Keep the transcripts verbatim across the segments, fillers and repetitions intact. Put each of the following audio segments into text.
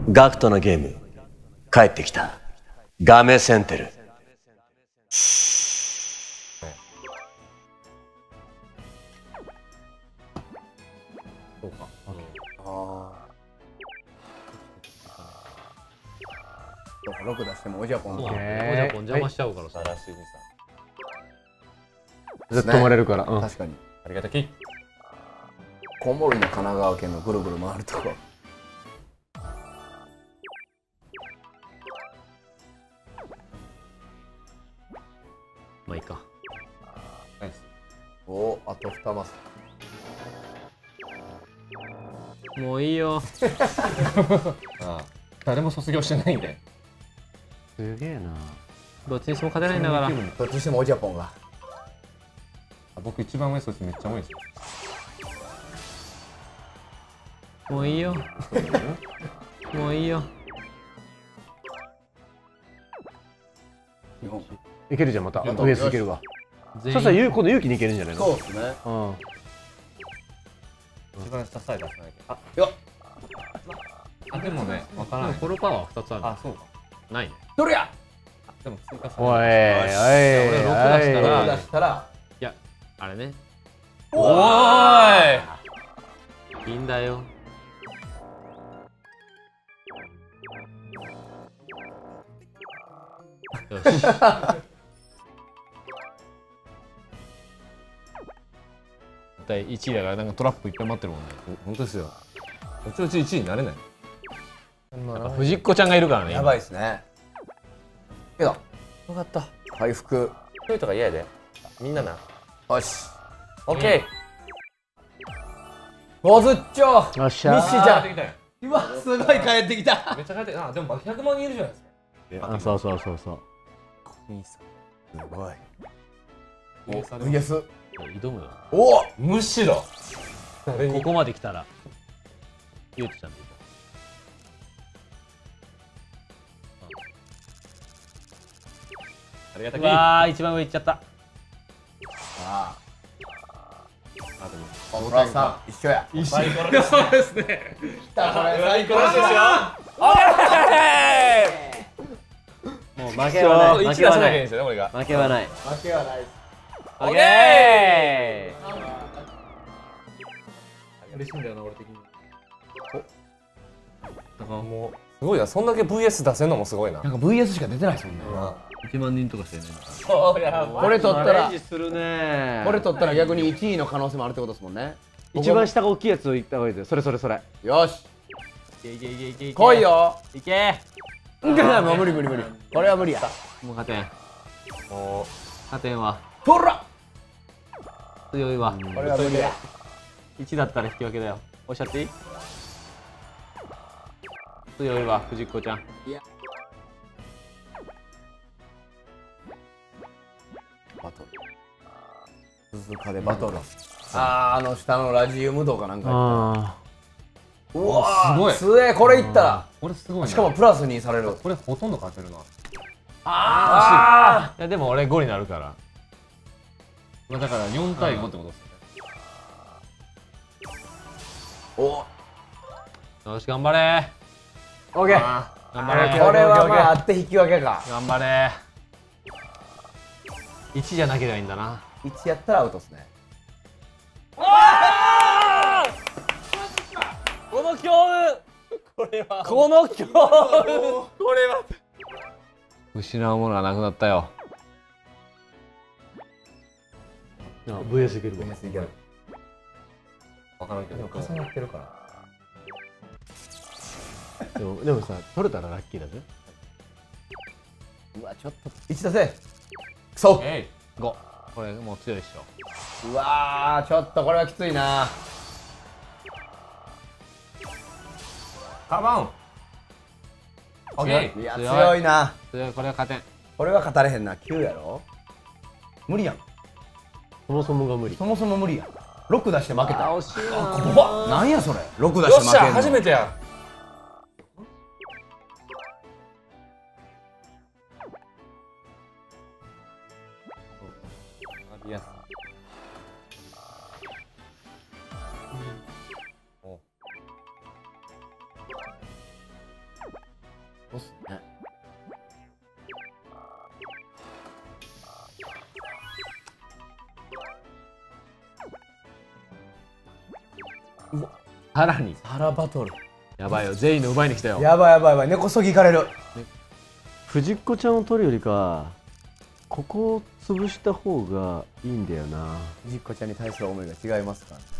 ガクトのゲーム帰ってきた。ガメセンテル。 そうか。ああ。そうか、ろく出してもおじゃぽんそうが。 なんだよ。おじゃぽん邪魔しちゃうからさ。 らしいさ。 ずっと止まれるから。うん。 確かに。 ありがたき。 コウモリの神奈川県のぐるぐる回るとこ。 まあいいか。 ナイス。 おお、あと二マス。 もういいよ。 ああ、誰も卒業してないんで。 すげえな。 どっちにしても勝てないんだから。 どっちにしてもおじゃぽんが。 僕一番上そっちめっちゃ多いですよ。 もういいよ。もういいよ。 日本。 いけるじゃん、また。 やった上すいけるわ。 全そしたら員ゆ今度勇気にいけるんじゃないの？ そうですね。 うん。 一番下さえ出さないけど。あ、 よっ。 あでもね、わからない。 このパワーはふたつある。 あ、そうか。 ないね。 どれや。 でも追加さおい、おい、 れる。 俺ろく出したらおい出したら。 いや、あれね。 おーい。 いいんだよ。よし。だいいちいだからなんかトラップいっぱい待ってるもんね。 本当ですよ。おちおちいちいになれない。 やっぱ藤子ちゃんがいるからね。 やばいですね。けど、 よかった。 回復。 一人とか嫌やで。みんなな。 よし。 オッケごずっちょ。 よっしゃミッシー。 ーちゃん。 できたよ。 うわ、すごい帰ってきた。 めっちゃ帰って、あ、でもひゃくまん人いるじゃないですか。 あ、そうそうそうそう。 いいさ。 すごい。 イエスイエス。 挑むよ。 おお。 むしろ。誰に。 ここまで来たら。ゆうとちゃんでいいか。 ありがたき。 うわー、一番上行っちゃった。 ああ、でも。 あ。プラスさん一緒や。 一緒そうですね。 来たこれ最高ですよ。 もう負けはない。 一出負けはない。 さなきゃいいんですよね、俺が。 負けはない。 負けはないです。 オッケ嬉しいんだよな、俺的に。 だからもうすごいな、そんだけ ブイエス 出せるのもすごいな。 なんか ブイエス しか出てないですもんね。 いちまん人とかしてね。 そうやばい。 これ取ったら、 するね。 これ取ったら逆にいちいの可能性もあるってことですもんね。 一番下が大きいやつを言った方がいいですよ。それそれそれ。 よし。 いけいけいけいけいけ。 来い。よ。 いけ。 もう無理無理無理。これは無理や。 もう勝てん。 も勝てんわ。 とら。 強いわ。 これは無理や。 いちだったら引き分けだよ。おっしゃっていい？強いわ、藤子ちゃん。 バトル。鈴鹿でバトル。あー、あの下のラジウムとかなんか。 あうわー、 すごいすげえ、これいったら。 うこれすごいな。 しかもプラスにされる。 これほとんど勝てるな。 あいやでも俺ごになるから。 まあだからよん対ごってことですよね。 ー。お。 よし、頑張れ。 オッケー。 頑張れ。 これはまああって引き分けか。 頑張れ。いちじゃなければいいんだな。 いちやったらアウトですね。 この強運。これは。この強運。これは。失うものはなくなったよ。 あ。ブイエス いけるわ。 いける。 わからんけど。 重なってるから。 でもでもさ、取れたらラッキーだぜ。 うわ、ちょっといち出せ。くそ。 えい。 ご。これもう強いでしょ。 うわー、ちょっとこれはきついな。 カバン。オッケー。 いや、 強い強いな。 強い、これは勝てん。 これは勝たれへんな。きゅうやろ。無理やん。 そもそもが無理。 そもそも無理やん。ろく出して負けた。 惜しいな。 こばなんやそれ。ろく出よっしゃ、 して負けんの。 初めてや。いや。 そうっすね。 さらにサラバトル。 やばいよ、全員の奪いに来たよ。 やばいやばいやばい、根こそぎいかれる。 藤子ちゃんを取るよりかここを潰した方がいいんだよな。 藤子ちゃんに対する思いが違いますから。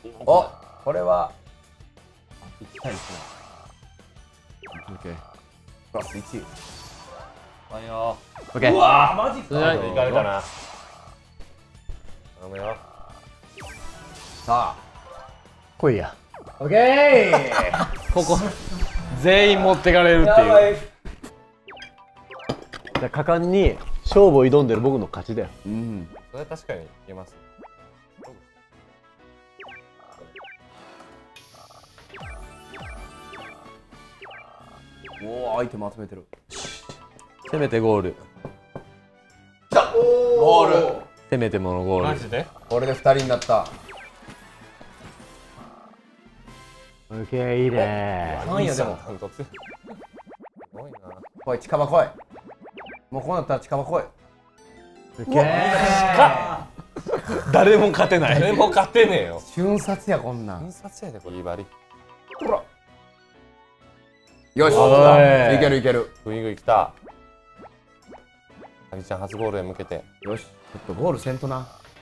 お、これはぴったりですね。 オッケー。 プラスいち。 あいよオッケー。 うわーマジか。 はいー。いかれたな。頼むよ。 さあ来いや。 オッケー。 ここ全員持ってかれるってやばいう。 い。 じゃあ果敢に勝負を挑んでる僕の勝ちだよ。 うん。 それは確かに言えます。 おお、アイテム集めてる。 せめてゴール。 ゴール。 せめてものゴール。 マジで？ これでふたりになった。 オッケー、いいね。 なんやでも。 ダントツ。すごいな。 来い、近場来い。もうこうなったら近場来い。 オッケー。 誰も勝てない。 誰も勝てねえよ。 瞬殺やこんなん。 印刷やでこれいいバリ。 ほら。よし。 おいいけるいける。 グイグイ来た。あぎちゃん初ゴールへ向けて。 よし。ちょっとゴールせんとな。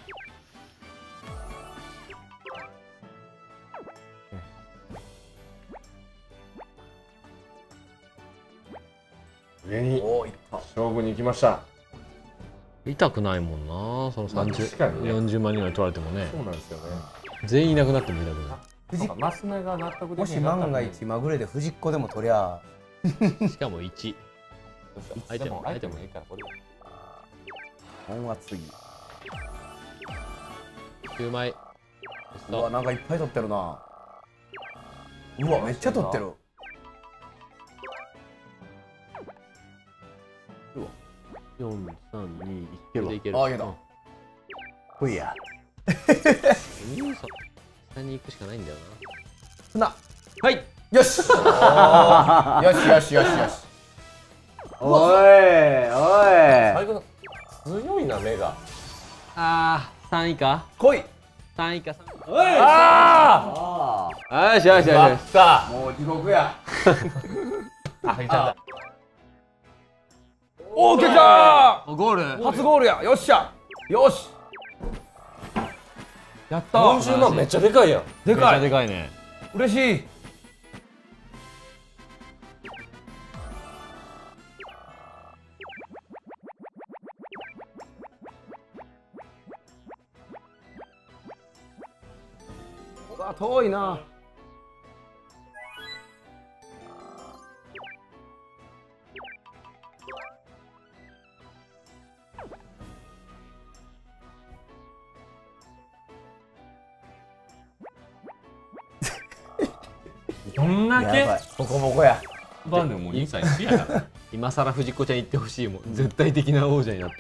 上におお、いった。 勝負に行きました。 痛くないもんな。そのさんじゅう、 確かにねよんじゅうまん人が取られてもね。 そうなんですよね。 全員いなくなっても痛くない。 藤マス目が納得でもしきへんかったのに万が一まぐれで藤子でも取りゃ。 しかもいち。アイテムでもアイテムいいからこれ。 本は次。 きゅうまい。 うわ、なんかいっぱい取ってるな。うわ、めっちゃ取ってる。 よん、さん、に、いけるわ。 いける。 ああ、いけた。 来いや。 うんそ下に行くしかないんだよ船。 はい。 よし。よしよしよしよし。 おい、おい。 最後の強いな目が。 な。あー、さん以下来い。 さん以下さん。 あよしよしよしあ。 よし。 った。 もう地獄や。 あぎちゃんだ。 おお、来たおゴール。 ー。初ゴールや。よっしゃ。よし。やったよんじゅうまんめっちゃでかいやん。 でかい。 でかいね。 嬉しい。うわ、遠いな。 どんだけやばい。ボコボコや。 番でももうにさい過ぎやから。 今更藤子ちゃん行ってほしいもん。絶対的な王者になって。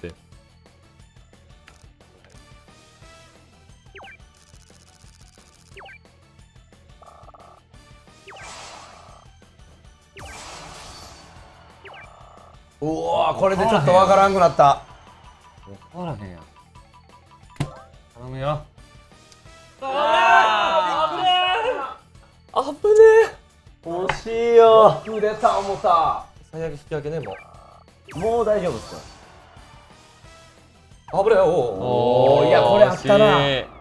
うわ、これでちょっとわからんくなった。 分からへんやん。頼むよ。 惜しいよ。 出た思った。 最悪引き分けねもう。 もう大丈夫っすよ。 危ない。おお。 おー、いや、これあったな。 惜しい。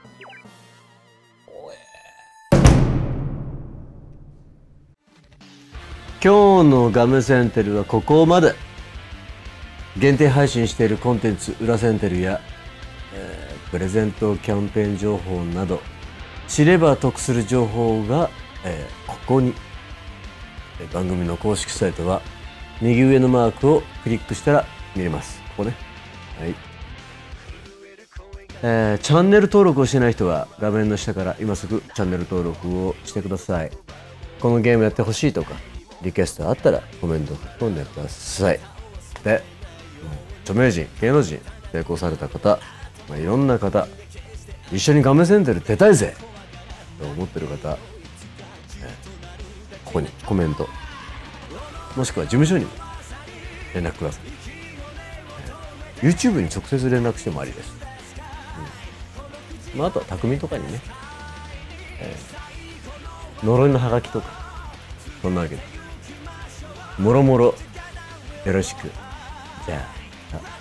今日のガムセンテルはここまで。限定配信しているコンテンツ裏センテルや、えープレゼントキャンペーン情報など知れば得する情報が、えーここに。えー番組の公式サイトは右上のマークをクリックしたら見れます。ここね。はい。えーチャンネル登録をしてない人は画面の下から今すぐチャンネル登録をしてください。このゲームやってほしいとかリクエストあったらコメントを書き込んでください。で、著名人、芸能人、成功された方、まあ、いろんな方、一緒にガムセンテル出たいぜと思ってる方、えーここにコメントもしくは事務所にも連絡ください。えー、YouTube に直接連絡してもありです。うん、まあ、あとは匠とかにね、えー、呪いのハガキとかそんなわけでもろもろよろしく。じゃあ。